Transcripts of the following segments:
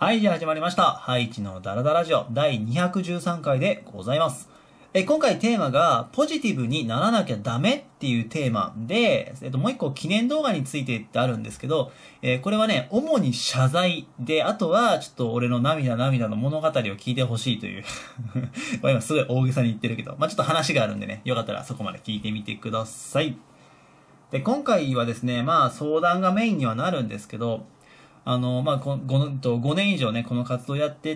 はい、じゃあ始まりました。ハイチのダラダラジオ第213回でございます。今回テーマがポジティブにならなきゃダメっていうテーマで、もう一個記念動画についてってあるんですけど、これはね、主に謝罪で、あとはちょっと俺の涙の物語を聞いてほしいという今すごい大げさに言ってるけど、ちょっと話があるんでね、よかったらそこまで聞いてみてください。で、今回はですね、相談がメインにはなるんですけど、5年以上ね、この活動やってって、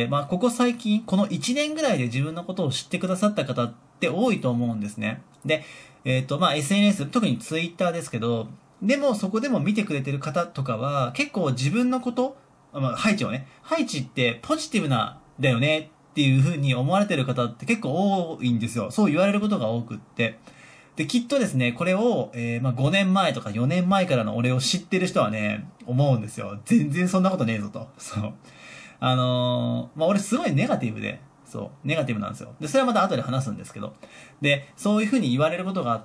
ここ最近、この1年ぐらいで自分のことを知ってくださった方って多いと思うんですね。で、SNS、特に Twitter ですけど、でもそこでも見てくれてる方とかは、結構自分のこと、ハイチをね、ハイチってポジティブな、だよねっていう風に思われてる方って結構多いんですよ。そう言われることが多くって。で、きっとですね、これを、5年前とか4年前からの俺を知ってる人はね、思うんですよ。全然そんなことねえぞと。そう。俺すごいネガティブで、そう、ネガティブなんですよ。で、それはまた後で話すんですけど。で、そういう風に言われることがあって、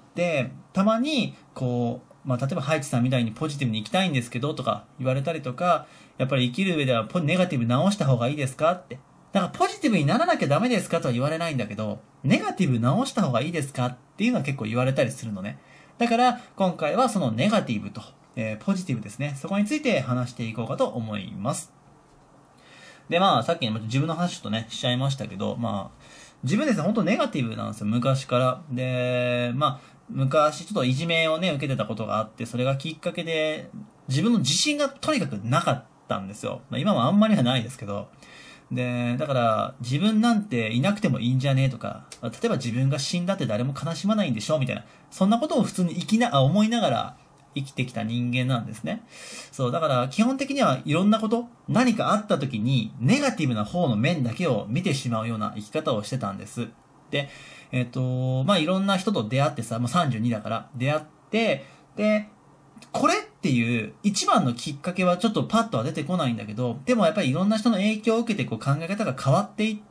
たまに、こう、例えばハイチさんみたいにポジティブに生きたいんですけどとか言われたりとか、やっぱり生きる上ではネガティブ直した方がいいですかって。だからポジティブにならなきゃダメですかとは言われないんだけど、ネガティブ直した方がいいですかっていうのは結構言われたりするのね。だから今回はそのネガティブと、ポジティブですね。そこについて話していこうかと思います。で、さっき自分の話ちょっとね、しちゃいましたけど、自分ですね、本当ネガティブなんですよ、昔から。で、昔ちょっといじめをね、受けてたことがあって、それがきっかけで、自分の自信がとにかくなかったんですよ。今もあんまりはないですけど。で、だから、自分なんていなくてもいいんじゃねえとか、例えば自分が死んだって誰も悲しまないんでしょみたいな。そんなことを普通に思いながら生きてきた人間なんですね。そう、だから基本的にはいろんなこと、何かあった時にネガティブな方の面だけを見てしまうような生き方をしてたんです。で、いろんな人と出会ってさ、もう32だから出会って、で、これっていう一番のきっかけはちょっとパッとは出てこないんだけど、でもやっぱりいろんな人の影響を受けてこう考え方が変わっていって、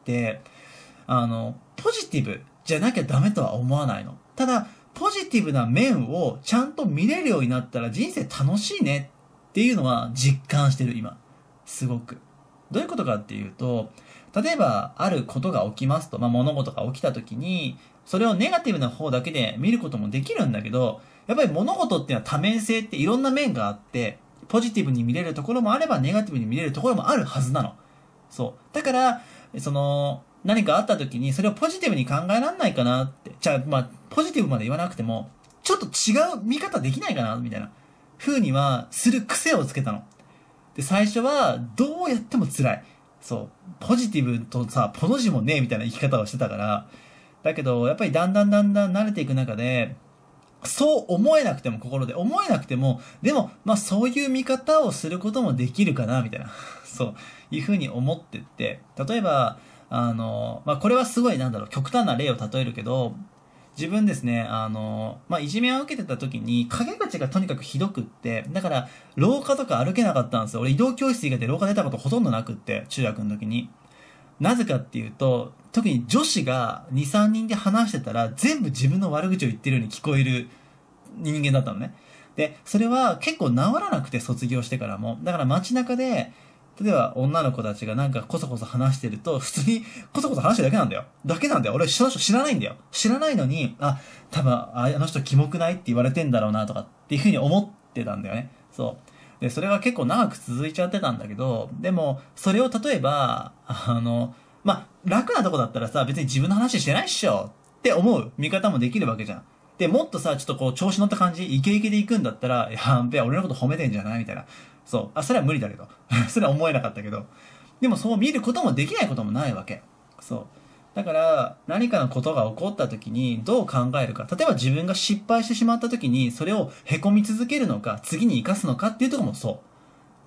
ポジティブじゃなきゃダメとは思わないの。ただ、ポジティブな面をちゃんと見れるようになったら人生楽しいねっていうのは実感してる今。すごく。どういうことかっていうと、例えばあることが起きますと、物事が起きた時に、それをネガティブな方だけで見ることもできるんだけど、やっぱり物事っていうのは多面性っていろんな面があって、ポジティブに見れるところもあればネガティブに見れるところもあるはずなの。そう。だから、何かあった時にそれをポジティブに考えられないかなって。じゃあ、ポジティブまで言わなくても、ちょっと違う見方できないかなみたいな風にはする癖をつけたの。で、最初はどうやっても辛い。そう。ポジティブとさ、ポの字もねえみたいな生き方をしてたから。だけど、やっぱりだんだん慣れていく中で、そう思えなくても心で思えなくても、でも、そういう見方をすることもできるかな、みたいな。そういうふうに思ってって、例えば、これはすごい極端な例を例えるけど、自分ですね、いじめを受けてた時に、陰口がとにかくひどくって、だから、廊下とか歩けなかったんですよ。俺移動教室以外で廊下出たことほとんどなくって、中学の時に。なぜかっていうと、特に女子が2、3人で話してたら全部自分の悪口を言ってるように聞こえる人間だったのね。で、それは結構治らなくて卒業してからも。だから街中で、例えば女の子たちがこそこそ話してると、普通にこそこそ話してるだけなんだよ。だけなんだよ。俺その人知らないんだよ。知らないのに、多分あの人キモくないって言われてんだろうなとかっていうふうに思ってたんだよね。そう。で、それが結構長く続いちゃってたんだけど、でも、それを例えば、楽なとこだったらさ、別に自分の話してないっしょって思う見方もできるわけじゃん。で、もっとさ、ちょっとこう、調子乗った感じ、イケイケで行くんだったら、やべえ、俺のこと褒めてんじゃないみたいな。そう。それは無理だけど。それは思えなかったけど。でもそう見ることもできないこともないわけ。そう。だから、何かのことが起こった時にどう考えるか。例えば自分が失敗してしまった時に、それを凹み続けるのか、次に生かすのかっていうところもそう。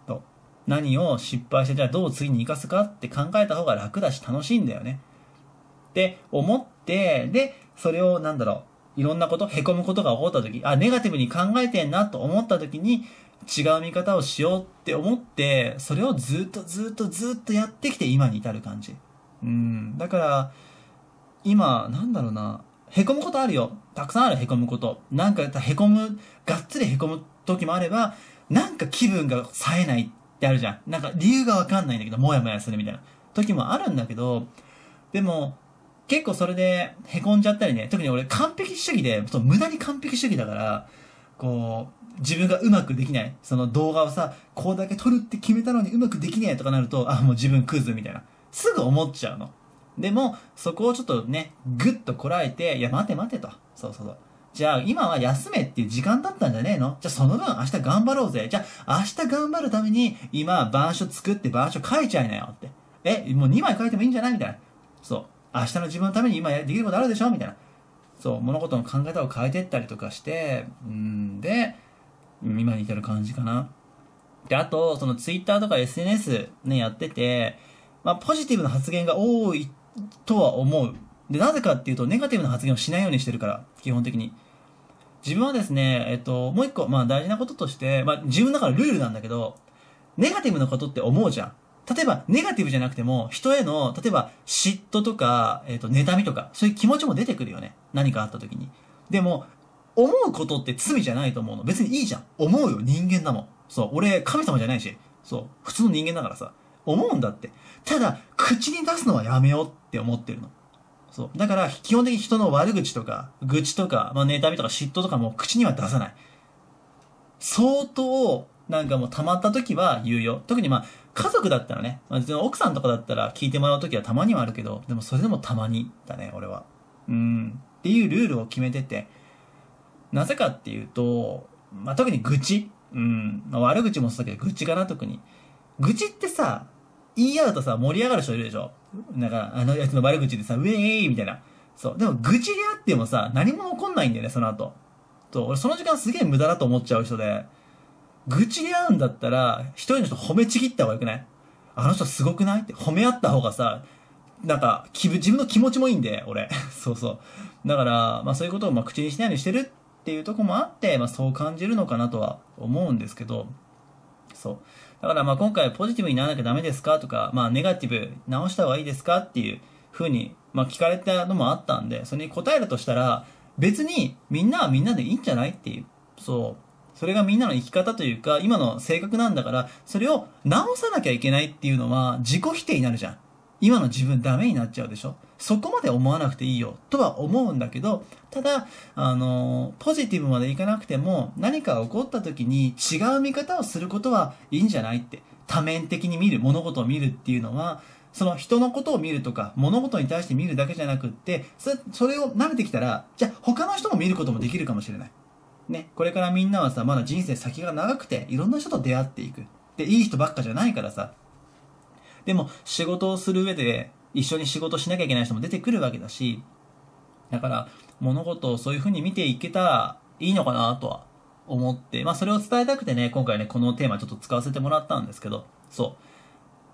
何を失敗して、じゃあどう次に生かすかって考えた方が楽だし楽しいんだよね。って思って、で、それをいろんなこと、凹むことが起こった時、ネガティブに考えてんなと思った時に、違う見方をしようって思って、それをずっとやってきて今に至る感じ。だから、今、凹むことあるよ。たくさんある凹むこと。がっつり凹む時もあれば、気分が冴えないっってあるじゃん。なんか理由がわかんないんだけど、もやもやするみたいな時もあるんだけど、でも、結構それで凹んじゃったりね、特に俺完璧主義で、無駄に完璧主義だから、こう、自分がうまくできない。その動画をさ、こうだけ撮るって決めたのにうまくできねえとかなると、あ、もう自分クズみたいな。すぐ思っちゃうの。でも、そこをちょっとね、ぐっとこらえて、いや、待て待てと。そうそうそう。じゃあ、今は休めっていう時間だったんじゃねえの？じゃあ、その分明日頑張ろうぜ。じゃあ、明日頑張るために、今、板書作って板書書いちゃいなよって。もう2枚書いてもいいんじゃないみたいな。そう。明日の自分のために今できることあるでしょみたいな。そう、物事の考え方を変えていったりとかして、で、今に至る感じかな。で、あと、そのツイッターとか SNS ね、やってて、まあ、ポジティブな発言が多いとは思う。で、なぜかっていうと、ネガティブな発言をしないようにしてるから、基本的に。自分はですね、もう一個、まあ大事なこととして、まあ自分の中のルールなんだけど、ネガティブなことって思うじゃん。例えば、ネガティブじゃなくても、人への、例えば、嫉妬とか、妬みとか、そういう気持ちも出てくるよね。何かあった時に。でも、思うことって罪じゃないと思うの。別にいいじゃん。思うよ、人間だもん。そう、俺、神様じゃないし。そう、普通の人間だからさ。思うんだって。ただ、口に出すのはやめようって思ってるの。そう。だから、基本的に人の悪口とか、愚痴とか、まあ、妬みとか嫉妬とかも口には出さない。相当、なんかもう溜まった時は言うよ。特にまあ、家族だったらね、まあ、奥さんとかだったら聞いてもらう時はたまにはあるけど、でもそれでもたまにだね、俺は。っていうルールを決めてて、なぜかっていうと、まあ、特に愚痴。まあ、悪口もそうだけど、愚痴かな、特に。愚痴ってさ、言い合うとさ、盛り上がる人いるでしょ？なんか、あのやつの悪口でさ、ウェーイみたいな。そう。でも、愚痴であってもさ、何も起こんないんだよね、その後。俺その時間すげえ無駄だと思っちゃう人で、愚痴で合うんだったら、一人の人褒めちぎった方がよくない？あの人すごくないって褒め合った方がさ、なんか、自分の気持ちもいいんで、俺。そうそう。だから、まあそういうことをまあ口にしないようにしてるっていうところもあって、まあそう感じるのかなとは思うんですけど、そう。だからまあ今回ポジティブにならなきゃダメですかとか、まあネガティブ直した方がいいですかっていう風に、まあ聞かれたのもあったんで、それに答えるとしたら、別にみんなはみんなでいいんじゃないっていう。そう。それがみんなの生き方というか、今の性格なんだから、それを直さなきゃいけないっていうのは自己否定になるじゃん。今の自分ダメになっちゃうでしょ。そこまで思わなくていいよとは思うんだけど、ただ、ポジティブまでいかなくても、何か起こった時に違う見方をすることはいいんじゃないって。多面的に見る、物事を見るっていうのは、その人のことを見るとか、物事に対して見るだけじゃなくって、それを慣れてきたら、じゃあ他の人も見ることもできるかもしれない。ね、これからみんなはさ、まだ人生先が長くて、いろんな人と出会っていく。で、いい人ばっかじゃないからさ。でも、仕事をする上で、一緒に仕事しなきゃいけない人も出てくるわけだし、だから、物事をそういう風に見ていけたらいいのかなとは思って、まあそれを伝えたくてね、今回ね、このテーマちょっと使わせてもらったんですけど、そう。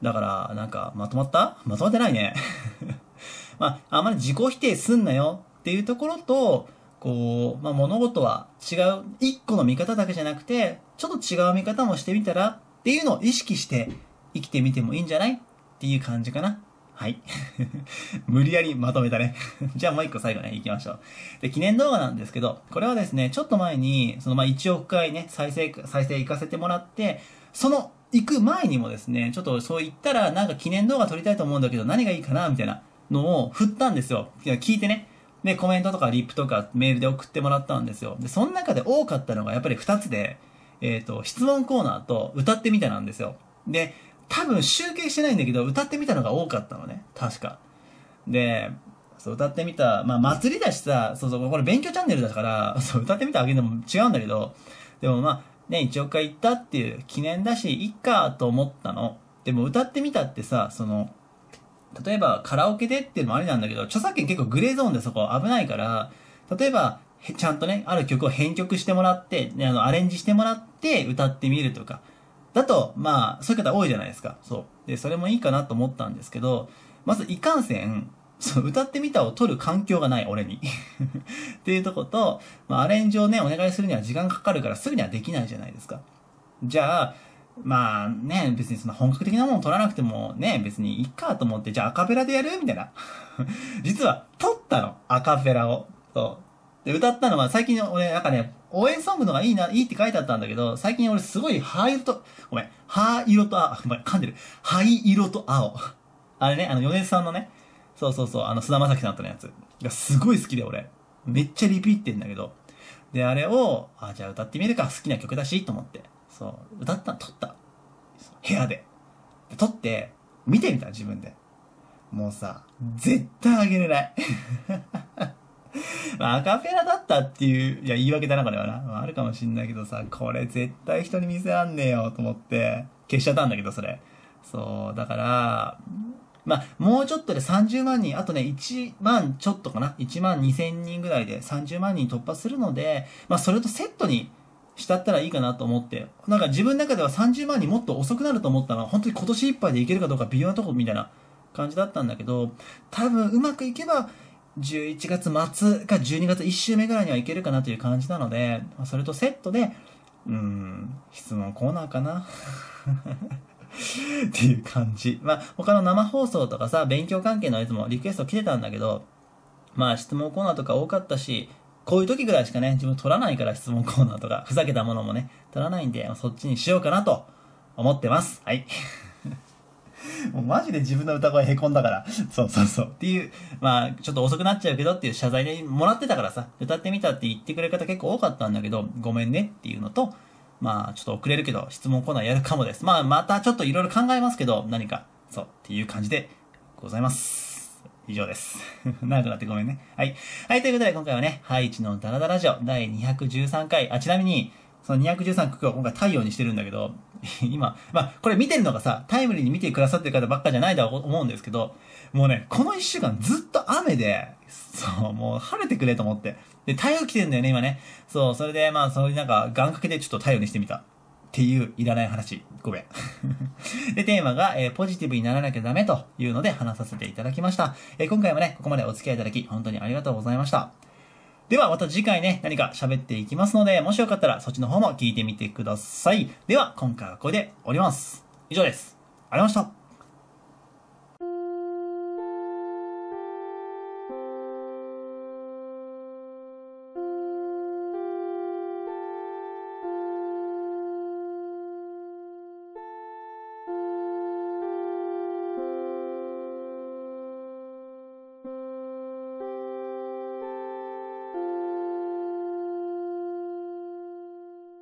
だから、なんか、まとまってないね。まあ、あまり自己否定すんなよっていうところと、こう、まあ物事は違う、一個の見方だけじゃなくて、ちょっと違う見方もしてみたらっていうのを意識して生きてみてもいいんじゃないっていう感じかな。はい。無理やりまとめたね。じゃあもう一個最後ね、行きましょう。で、記念動画なんですけど、これはですね、ちょっと前に、そのまあ1億回ね、再生行かせてもらって、その行く前にもですね、ちょっとそう言ったらなんか記念動画撮りたいと思うんだけど何がいいかなみたいなのを振ったんですよ。聞いてね。で、コメントとかリップとかメールで送ってもらったんですよ。で、その中で多かったのがやっぱり2つで、質問コーナーと歌ってみたなんですよ。で、多分集計してないんだけど、歌ってみたのが多かったのね。確か。で、そう、歌ってみた、まあ祭りだしさ、そうそう、これ勉強チャンネルだから、そう、歌ってみたあげるのも違うんだけど、でもまあ、ね、1億回行ったっていう記念だし、いっかと思ったの。でも歌ってみたってさ、その、例えばカラオケでっていうのもありなんだけど、著作権結構グレーゾーンでそこ危ないから、例えば、ちゃんとね、ある曲を編曲してもらって、ね、アレンジしてもらって歌ってみるとか。だと、まあ、そういう方多いじゃないですか。そう。で、それもいいかなと思ったんですけど、まずいかんせん、そう、歌ってみたを撮る環境がない、俺に。っていうとこと、まあ、アレンジをね、お願いするには時間かかるからすぐにはできないじゃないですか。じゃあ、まあね、別にその本格的なものを撮らなくてもね、別にいいかと思って、じゃあアカペラでやるみたいな。実は撮ったの、アカペラを。そう。で、歌ったのは最近俺なんかね、 応援ソングのがいいって書いてあったんだけど、最近俺すごい灰色と青。あれね、米津さんのね、そう、菅田将暉さんとのやつがすごい好きで俺。めっちゃリピってんだけど。で、あれを、じゃあ歌ってみるか、好きな曲だし、と思って。そう、撮った。部屋で。撮って、見てみた、自分で。もうさ、絶対あげれない。まあ、アカペラだったっていう、言い訳だな、これはな。あるかもしんないけどさ、これ絶対人に見せらんねえよ、と思って、消しちゃったんだけど、それ。そう、だから、まあ、もうちょっとで30万人、あとね、1万ちょっとかな ?1 万2000人ぐらいで30万人突破するので、まあ、それとセットにしたったらいいかなと思って、なんか自分の中では30万人もっと遅くなると思ったのは、本当に今年いっぱいでいけるかどうか微妙なとこみたいな感じだったんだけど、多分うまくいけば、11月末か12月1週目ぐらいにはいけるかなという感じなので、それとセットで、質問コーナーかなっていう感じ。まあ、他の生放送とかさ、勉強関係のやつもリクエスト来てたんだけど、まあ、質問コーナーとか多かったし、こういう時ぐらいしかね、自分取らないから質問コーナーとか、ふざけたものもね、取らないんで、そっちにしようかなと思ってます。はい。もうマジで自分の歌声へこんだから。そう。っていう、まあ、ちょっと遅くなっちゃうけどっていう謝罪でもらってたからさ、歌ってみたって言ってくれる方結構多かったんだけど、ごめんねっていうのと、まあ、ちょっと遅れるけど、質問コーナーやるかもです。まあ、またちょっといろいろ考えますけど、何か、そう、っていう感じでございます。以上です。長くなってごめんね。はい。はい、ということで今回はね、ハイチのダラダラジオ第213回、ちなみに、その213曲は今回太陽にしてるんだけど、今、まあ、これ見てるのがさ、タイムリーに見てくださってる方ばっかじゃないとは思うんですけど、もうね、この1週間ずっと雨で、そう、もう晴れてくれと思って。で、太陽来てるんだよね、今ね。そう、それで、まあ、そういうなんか、願掛けでちょっと太陽にしてみた。っていういらない話。ごめん。で、テーマが、ポジティブにならなきゃダメというので話させていただきました。今回もね、ここまでお付き合いいただき、本当にありがとうございました。ではまた次回ね、何か喋っていきますので、もしよかったらそっちの方も聞いてみてください。では、今回はこれで終わります。以上です。ありがとうございました。